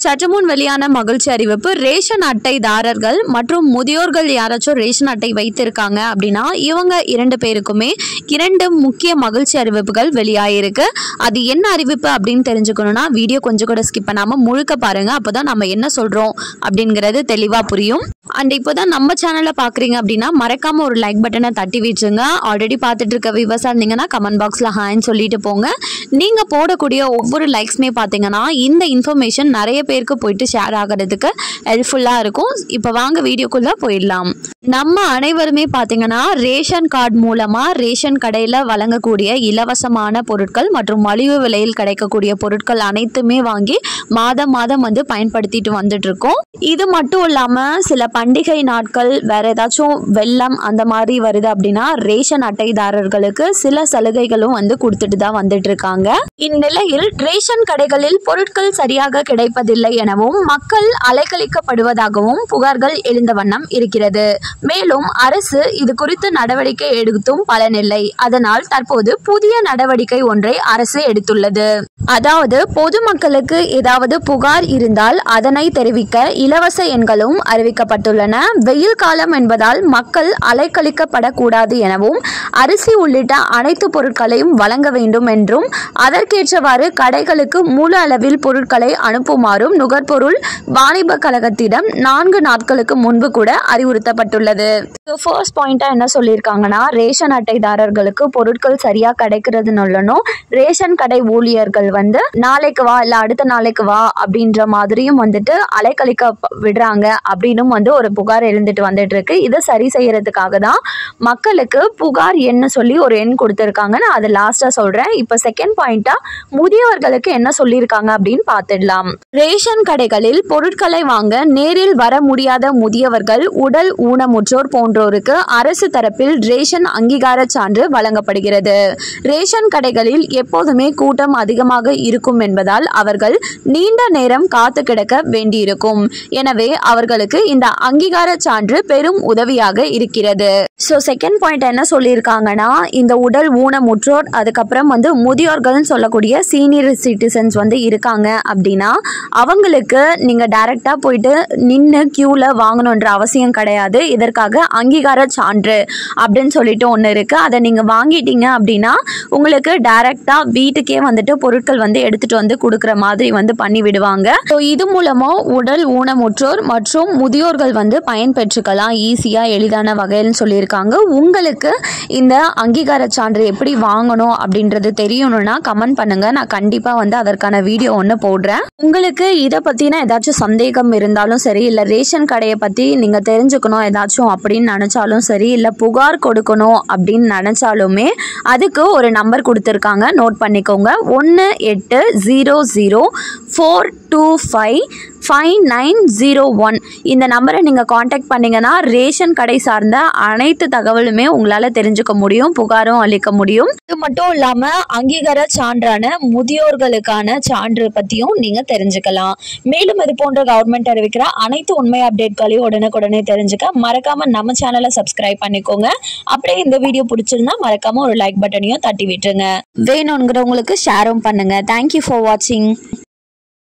சற்று முன் வெளியான மகிழ்ச்சி அறிவிப்பு. ரேஷன் அட்டைதாரர்கள் மற்றும் முதியோர்கள் யாராச்சும் ரேஷன் அட்டை வைத்திருக்காங்க அப்படின்னா இவங்க 2 பேருக்குமே 2 முக்கிய மகிழ்ச்சி அறிவிப்புகள் வெளியாயிருக்கு. அது என்ன அறிவிப்பு அப்படின்னு தெரிஞ்சுக்கணும்னா வீடியோ கொஞ்சம் கூட ஸ்கிப் பண்ணாம முழுக்க பாருங்க. அப்போதான் நம்ம என்ன சொல்றோம் அப்படிங்கிறது தெளிவா புரியும். அண்ட் இப்போதான் நம்ம சேனலை பாக்குறீங்க அப்படின்னா மறக்காம ஒரு லைக் பட்டனை தட்டி வச்சுங்க. ஆல்ரெடி பார்த்துட்டு இருக்க வியூவர்ஸா இருந்தீங்கன்னா கமெண்ட் பாக்ஸ்ல ஹாய்ன்னு சொல்லிட்டு போங்க. நீங்க போடக்கூடிய ஒவ்வொரு லைக்ஸ்மே பார்த்தீங்கன்னா இந்த இன்ஃபர்மேஷன் நிறைய பேருக்கு போயிட்டு ஷேர் ஆகிறதுக்கு ஹெல்ப்ஃபுல்லா இருக்கும். இப்போ வாங்க வீடியோக்குள்ள போயிடலாம். நம்ம அனைவருமே பார்த்தீங்கன்னா ரேஷன் கார்டு மூலமா ரேஷன் கடையில் வழங்கக்கூடிய இலவசமான பொருட்கள் மற்றும் மலிவு விலையில் கிடைக்கக்கூடிய பொருட்கள் அனைத்துமே வாங்கி மாதம் மாதம் வந்து பயன்படுத்திட்டு வந்துட்டு இருக்கோம். இது மட்டும் இல்லாம சில பண்டிகை நாட்கள் வேற ஏதாச்சும் வெள்ளம் அந்த மாதிரி வருது அப்படின்னா ரேஷன் அட்டைதாரர்களுக்கு சில சலுகைகளும் வந்து கொடுத்துட்டு தான் வந்துட்டு இருக்காங்க. இந்நிலையில் ரேஷன் கடைகளில் பொருட்கள் சரியாக கிடைப்பதில்லை எனவும் மக்கள் அலைக்கழிக்கப்படுவதாகவும் புகார்கள் எழுந்த வண்ணம் இருக்கிறது. மேலும் அரசு இது குறித்து நடவடிக்கை எடுத்தும் பலனில்லை. அதனால் தற்போது புதிய நடவடிக்கை ஒன்றை அரசு எடுத்துள்ளது. அதாவது பொதுமக்களுக்கு ஏதாவது புகார் இருந்தால் அதனை தெரிவிக்க இலவச எண்களும் அறிவிக்கப்பட்டுள்ளன. வெயில் காலம் என்பதால் மக்கள் அலைக்கழிக்கப்படக்கூடாது எனவும் அரிசி உள்ளிட்ட அனைத்து பொருட்களையும் வழங்க வேண்டும் என்றும் அதற்கேற்றவாறு கடைகளுக்கு முழு அளவில் பொருட்களை அனுப்புமாறும் நுகர்பொருள் வாணிப கழகத்திடம் 4 நாட்களுக்கு முன்பு கூட அறிவுறுத்தப்பட்டுள்ளது. ஃபர்ஸ்ட் பாயிண்டா என்ன சொல்லியிருக்காங்கன்னா ரேஷன் அட்டைதாரர்களுக்கு பொருட்கள் சரியா கிடைக்கிறதுனாலும் ரேஷன் கடை ஊழியர்கள் வந்து நாளைக்கு வா இல்ல அடுத்த நாளைக்கு வா அப்படின்ற மாதிரியும் வந்துட்டு அலைக்கழிக்க விடுறாங்க அப்படின்னு வந்து ஒரு புகார் எழுந்துட்டு வந்துட்டு இருக்கு. இதை சரி செய்யறதுக்காக தான் மக்களுக்கு புகார் எண்ணு சொல்லி ஒரு எண் கொடுத்திருக்காங்க. நான் அதை லாஸ்டா சொல்றேன். இப்ப செகண்ட் பாயிண்டா முதியவர்களுக்கு என்ன சொல்லியிருக்காங்க அப்படின்னு பார்த்துடலாம். ரேஷன் கடைகளில் பொருட்களை வாங்க நேரில் வர முடியாத முதியவர்கள், உடல் ஊனமுற்றோர் போன்றோருக்கு அரசு தரப்பில் ரேஷன் அங்கீகார சான்று வழங்கப்படுகிறது. ரேஷன் கடைகளில் எப்போதுமே கூட்டம் அதிகமாக இருக்கும் என்பதால் அவர்கள் நீண்ட நேரம் காத்து கிடக்க வேண்டியிருக்கும். எனவே அவர்களுக்கு இந்த அங்கீகார சான்று பெரும் உதவியாக இருக்கிறது. ஸோ செகண்ட் பாயிண்ட் என்ன சொல்லியிருக்காங்கன்னா இந்த உடல் ஊனமுற்றோர் அதுக்கப்புறம் வந்து முதியோர்கள் சொல்லக்கூடிய சீனியர் சிட்டிசன்ஸ் வந்து இருக்காங்க அப்படின்னா அவங்களுக்கு நீங்க டைரக்டா போயிட்டு நின்று கியூல வாங்கணுன்ற அவசியம் கிடையாது. இதற்காக அங்கீகார சான்று அப்படின்னு சொல்லிட்டு ஒன்று இருக்கு. அதை நீங்க வாங்கிட்டீங்க அப்படின்னா உங்களுக்கு டைரக்டா வீட்டுக்கே வந்துட்டு பொருட்கள் வந்து எடுத்துட்டு வந்து கொடுக்குற மாதிரி வந்து பண்ணி விடுவாங்க. ஸோ இது மூலமா உடல் ஊனமுற்றோர் மற்றும் முதியோர்கள் வந்து பயன்பெற்றுக்கலாம் ஈஸியா எளிதான வகையில் சொல்லியிருக்காங்க. உங்களுக்கு இந்த அங்கீகார சான்று எப்படி வாங்கணும் அப்படின்றது தெரியணும்னா கமெண்ட் பண்ணுங்க. நான் கண்டிப்பா வந்து அதற்கான வீடியோ ஒன்று போடுறேன். உங்களுக்கு இதை பத்தின ஏதாச்சும் சந்தேகம் இருந்தாலும் சரி, இல்ல ரேஷன் கடையை பத்தி நீங்க தெரிஞ்சுக்கணும் ஏதாச்சும் அப்படின்னு நினைச்சாலும் சரி, இல்ல புகார் கொடுக்கணும் அப்படின்னு நினைச்சாலுமே அதுக்கு ஒரு நம்பர் கொடுத்துருக்காங்க, நோட் பண்ணிக்கோங்க. 1800-425-5901 இந்த நம்பரை நீங்க காண்டாக்ட் பண்ணீங்கன்னா ரேஷன் கடை சார்ந்த அனைத்து தகவலுமே உங்களால தெரிஞ்சுக்க முடியும், புகாரும் அளிக்க முடியும். இது மட்டும் இல்லாம அங்கீகார சான்றான முதியோர்களுக்கான சான்று பத்தியும் நீங்க தெரிஞ்சுக்கலாம். மேலும் இது போன்ற கவர்மெண்ட் அறிவிக்கிற அனைத்து உண்மை அப்டேட்களையும் உடனுக்குடனே தெரிஞ்சுக்க மறக்காம நம்ம சேனலை சப்ஸ்கிரைப் பண்ணிக்கோங்க. அப்படியே இந்த வீடியோ பிடிச்சிருந்தா மறக்காம ஒரு லைக் பட்டனையும் தட்டி விட்டுருங்க. வேணுங்கிறவங்களுக்கு ஷேரும் பண்ணுங்க. தேங்க்யூ ஃபார் வாட்சிங்.